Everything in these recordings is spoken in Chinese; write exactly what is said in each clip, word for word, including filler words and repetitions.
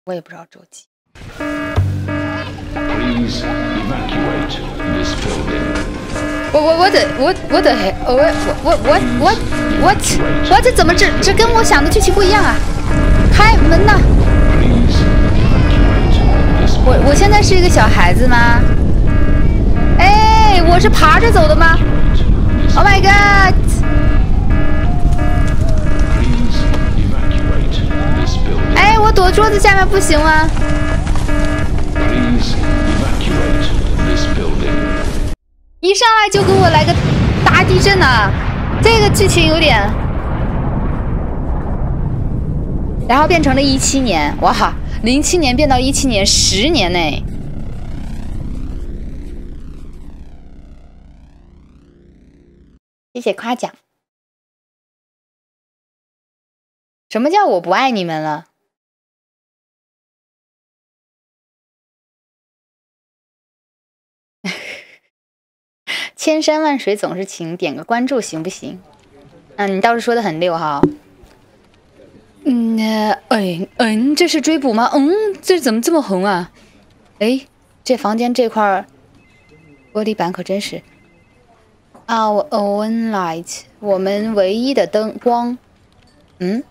我也不知道周几。 Please evacuate this building. 我我我的我我的我我我我我我我这怎么这这跟我想的剧情不一样啊？开门呐！我我现在是一个小孩子吗？哎，我是爬着走的吗 ？Oh my god！ 哎，我躲桌子下面不行吗？一上来就给我来个大地震啊！这个剧情有点，然后变成了一七年，哇，零七年变到一七年，十年呢。谢谢夸奖。什么叫我不爱你们了？千山万水总是情，点个关注行不行？嗯，你倒是说的很溜哈。嗯，哎嗯，这是追捕吗？嗯，这怎么这么红啊？哎，这房间这块玻璃板可真是。Our own light， 我们唯一的灯光。嗯，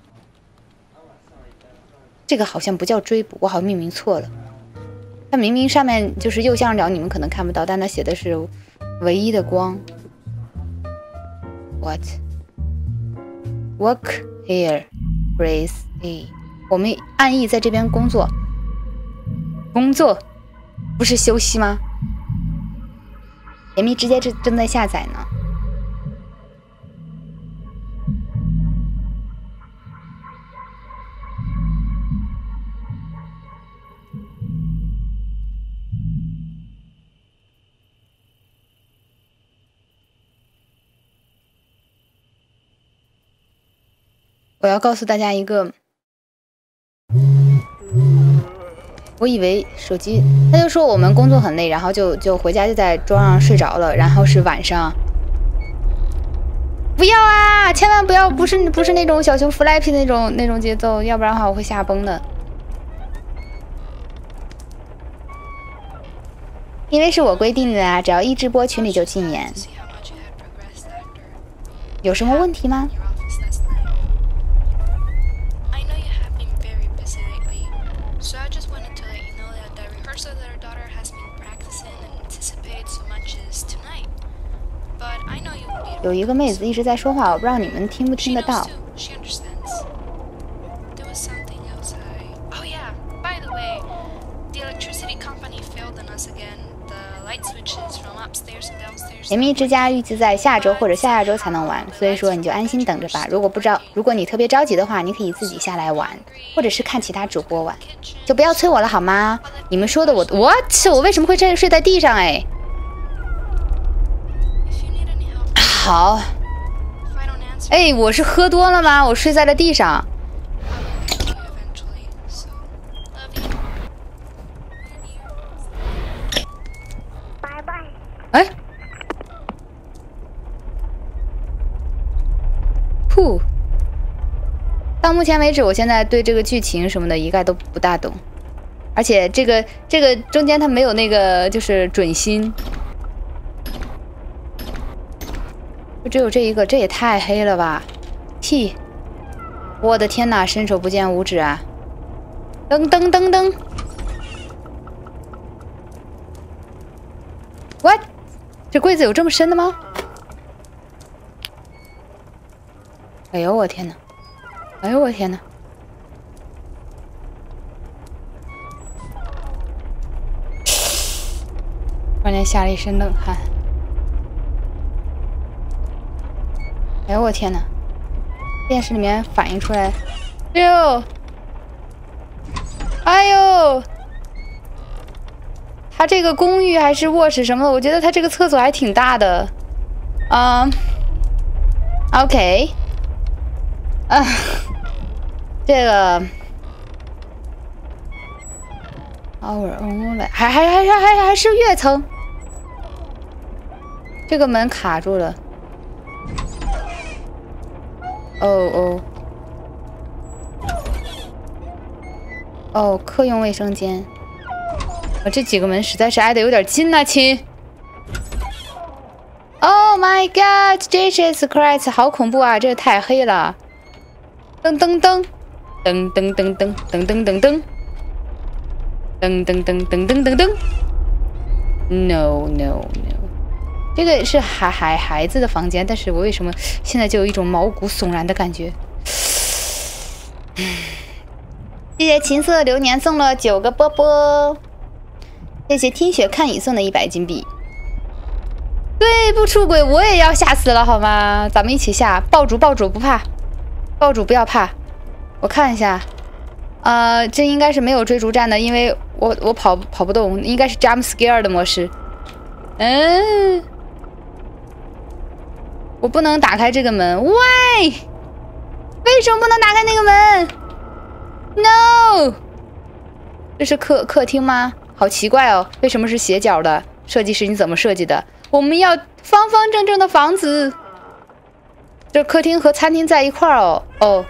这个好像不叫追捕，我好像命名错了。它明明上面就是右下角，你们可能看不到，但它写的是唯一的光。What? Work here, please. E. 我们暗译在这边工作。工作不是休息吗？甜蜜直接正正在下载呢。我要告诉大家一个，我以为手机，他就说我们工作很累，然后就就回家就在桌上睡着了，然后是晚上。不要啊！千万不要，不是不是那种小熊弗莱皮那种那种节奏，要不然的话我会吓崩的。因为是我规定的啊，只要一直播群里就禁言。有什么问题吗？有一个妹子一直在说话，我不知道你们听不听得到。甜蜜之家预计在下周或者下下周才能完，所以说你就安心等着吧。如果不着，如果你特别着急的话，你可以自己下来玩，或者是看其他主播玩，就不要催我了好吗？你们说的我，我我为什么会这睡在地上？哎，好，哎，我是喝多了吗？我睡在了地上。哎。噗！到目前为止，我现在对这个剧情什么的一概都不大懂，而且这个这个中间它没有那个就是准心，就只有这一个，这也太黑了吧 ！T， 我的天哪，伸手不见五指啊！噔噔噔噔 ，what？ 这柜子有这么深的吗？哎呦我天哪！哎呦我天哪！突然间吓了一身冷汗。哎呦我天哪！电视里面反映出来，哎呦，哎呦，他这个公寓还是卧室什么的，我觉得他这个厕所还挺大的。嗯 ，OK。啊，这个 ，our own， 还还还还还还是跃层，这个门卡住了。哦哦， 哦，客用卫生间。啊，这几个门实在是挨得有点近呐，亲。Oh my God, Jesus Christ， 好恐怖啊！这太黑了。噔噔噔，噔噔噔噔噔噔噔噔，噔噔噔噔噔噔噔。No no no， 这个是孩孩孩子的房间，但是我为什么现在就有一种毛骨悚然的感觉？谢谢琴瑟流年送了九个波波，谢谢听雪看雨送的一百金币。对，不出轨我也要吓死了好吗？咱们一起吓，爆主爆主不怕，爆主不要怕。我看一下，呃，这应该是没有追逐战的，因为我我跑跑不动，应该是 jump scare 的模式。嗯，我不能打开这个门，喂，为什么不能打开那个门 ？No， 这是客客厅吗？好奇怪哦，为什么是斜角的？设计师你怎么设计的？我们要方方正正的房子。这客厅和餐厅在一块儿哦。哦。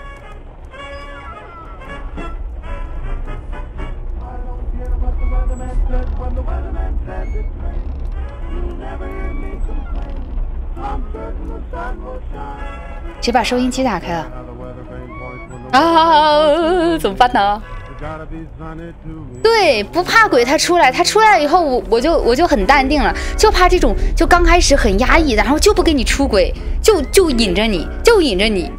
谁把收音机打开了？啊，怎么办呢？对，不怕鬼，他出来，他出来了以后，我我就我就很淡定了，就怕这种就刚开始很压抑，然后就不给你出轨，就就引着你，就引着你。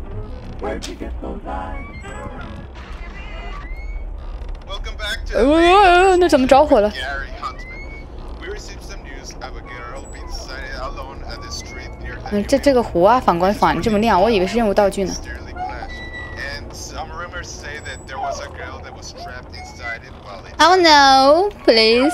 呃，那怎么着火了？嗯，这这个湖啊，反光反这么亮，我以为是任务道具呢。Oh no, please！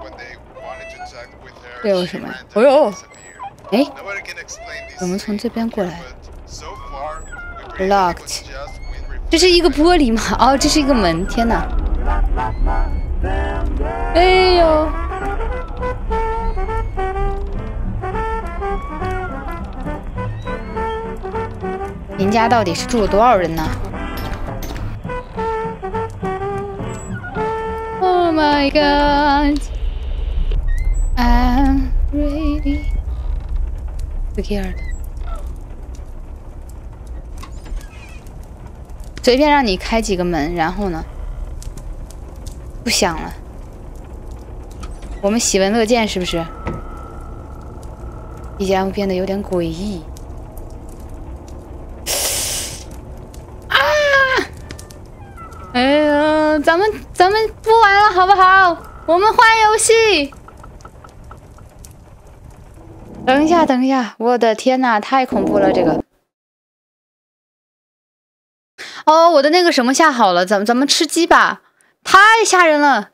这有什么？哎呦，哎，我们从这边过来。Locked， 这是一个玻璃吗？哦，这是一个门。天哪！哎呦！您家到底是住了多少人呢？ Oh my God, I'm ready. Scared. 随便让你开几个门，然后呢？不想了。我们喜闻乐见是不是？一家变得有点诡异。啊！哎呀，咱们咱们不玩了好不好？我们换游戏。等一下，等一下，我的天哪，太恐怖了这个。哦，我的那个什么下好了，咱们咱们吃鸡吧，太吓人了。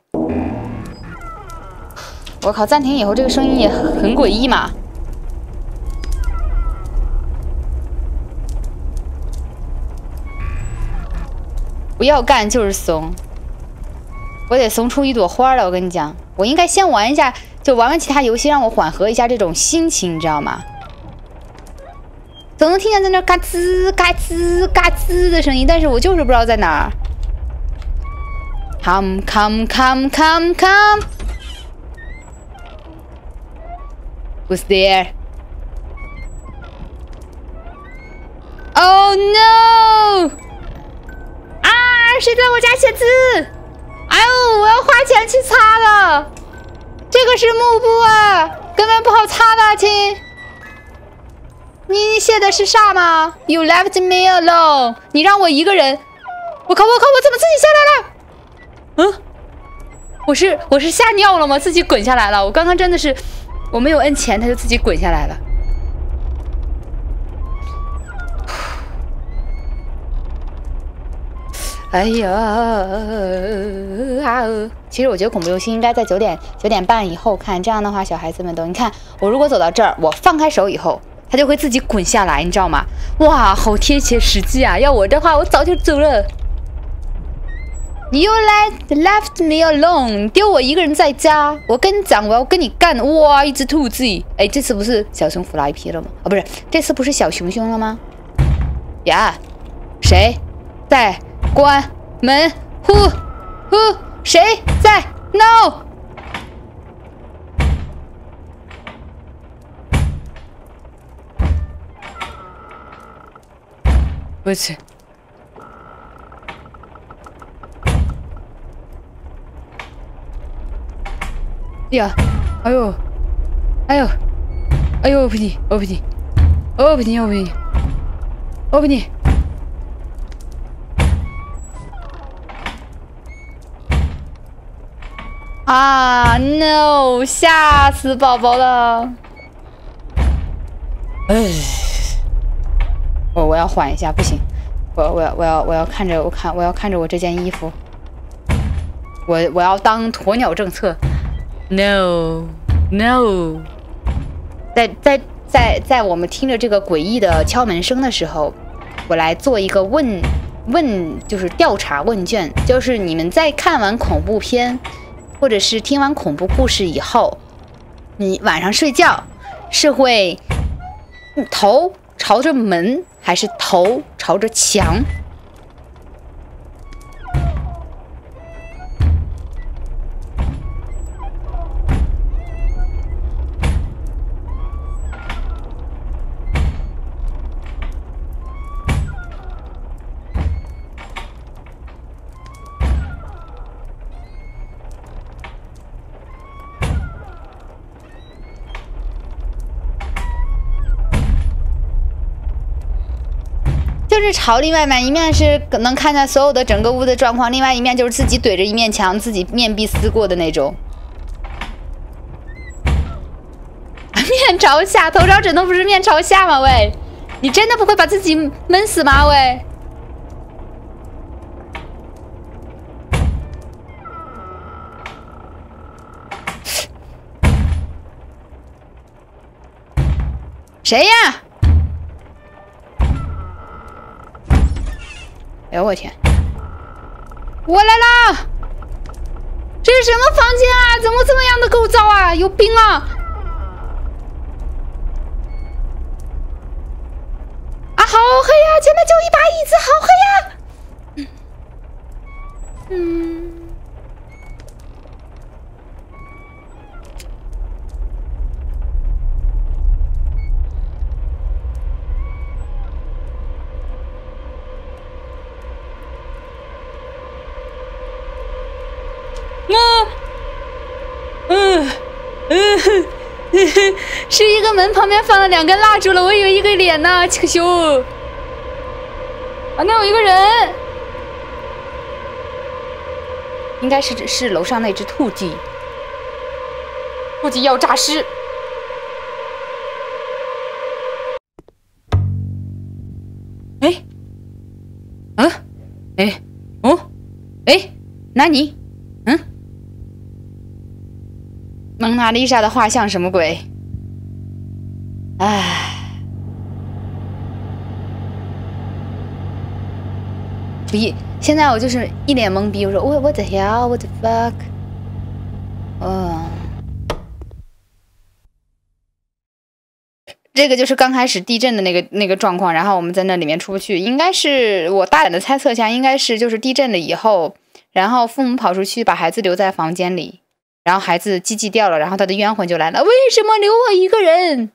我靠，暂停以后这个声音也很诡异嘛。不要干就是怂，我得怂出一朵花来。我跟你讲，我应该先玩一下，就玩玩其他游戏，让我缓和一下这种心情，你知道吗？总能听见在那嘎吱嘎吱嘎吱的声音，但是我就是不知道在哪儿。Come come come come come. Who's there? Oh no! 啊！谁在我家写字？哎呦，我要花钱去擦了。这个是幕布啊，根本不好擦的，亲。你你写的是啥吗 ？You left me alone。你让我一个人。我靠！我靠！我怎么自己下来了？嗯，我是我是吓尿了吗？自己滚下来了。我刚刚真的是，我没有摁前，它就自己滚下来了。哎呀！啊！其实我觉得恐怖游戏应该在九点九点半以后看，这样的话小孩子们都，你看我如果走到这儿，我放开手以后。它就会自己滚下来，你知道吗？哇，好贴切实际啊！要我的话，我早就走了。You left left me alone， 丢我一个人在家。我跟你讲，我要跟你干！哇，一只兔子！哎，这次不是小熊弗拉一批了吗？啊、哦，不是，这次不是小熊熊了吗？呀，谁在关门？呼谁在 ？No！ 我去！呀！哎呦！哎呦！哎呦！不行！我不行！我不行！我不行！我不行！啊 ！No！ 吓死宝宝了！哎，我我要缓一下，不行，我我要我要我要看着我看我要看着我这件衣服，我我要当鸵鸟政策 ，No No， 在在在在我们听着这个诡异的敲门声的时候，我来做一个问问，就是调查问卷，就是你们在看完恐怖片或者是听完恐怖故事以后，你晚上睡觉是会头朝着门还是头朝着墙？就是朝另外面，一面是能看见所有的整个屋的状况，另外一面就是自己怼着一面墙，自己面壁思过的那种。面朝下，头朝枕头不是面朝下吗？喂，你真的不会把自己闷死吗？喂，谁呀？哎呦我天！我来啦！这是什么房间啊？怎么这么样的构造啊？有病啊！啊，好黑呀！前面就一把椅子，好黑呀！嗯。嗯嗯嗯，是一个门旁边放了两根蜡烛了，我以为一个脸呢，可羞！啊，那有一个人，应该是是楼上那只兔鸡，兔鸡要诈尸。哎，啊，哎，哦，哎，那你，嗯？蒙娜丽莎的画像什么鬼？唉，逼！现在我就是一脸懵逼，我说我 what the hell what the fuck？ 哦，这个就是刚开始地震的那个那个状况，然后我们在那里面出不去，应该是我大胆的猜测下，应该是就是地震了以后，然后父母跑出去把孩子留在房间里。然后孩子鸡鸡掉了，然后他的冤魂就来了。为什么留我一个人？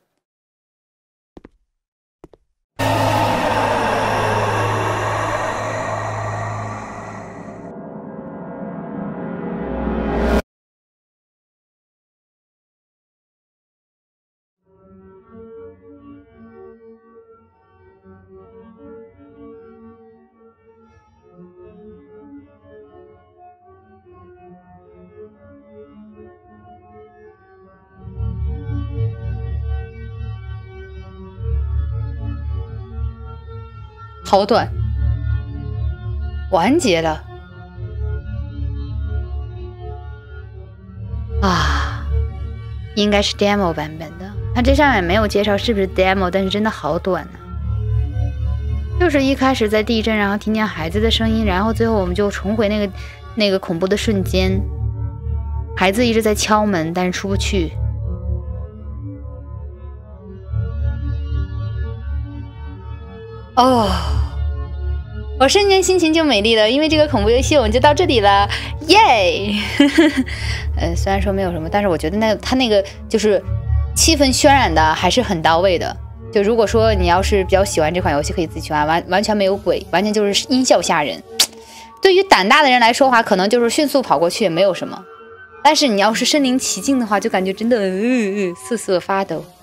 好短，完结了啊！应该是 demo 版本的，它这上面没有介绍是不是 demo， 但是真的好短呢、啊。就是一开始在地震，然后听见孩子的声音，然后最后我们就重回那个那个恐怖的瞬间，孩子一直在敲门，但是出不去。哦。 我瞬间心情就美丽了，因为这个恐怖游戏我们就到这里了，耶！呃，虽然说没有什么，但是我觉得那它那个就是气氛渲染的还是很到位的。就如果说你要是比较喜欢这款游戏，可以自己去玩，完完全没有鬼，完全就是音效吓人。对于胆大的人来说的话，可能就是迅速跑过去也没有什么，但是你要是身临其境的话，就感觉真的呃呃瑟瑟发抖。